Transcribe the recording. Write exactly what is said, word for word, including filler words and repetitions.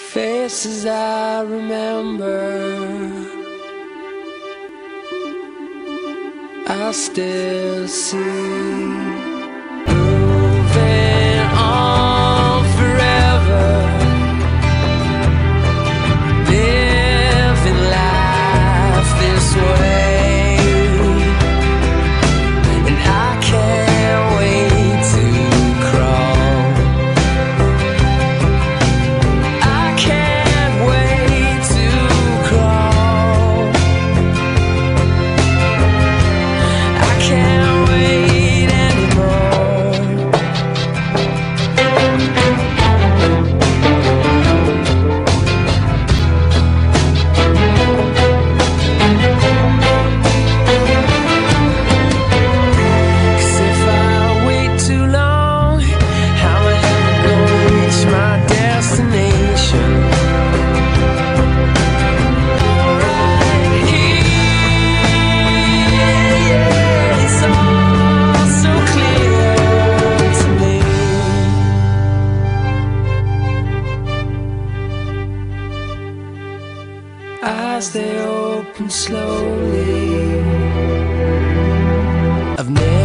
faces I remember, I still see. Moving on forever, living life this way, and I can't wait to crawl. I can't wait to crawl. I can't wait anymore. Cause if I wait too long, how am I gonna reach my destination? Right here, it's all so clear to me. Eyes they open slowly. I've never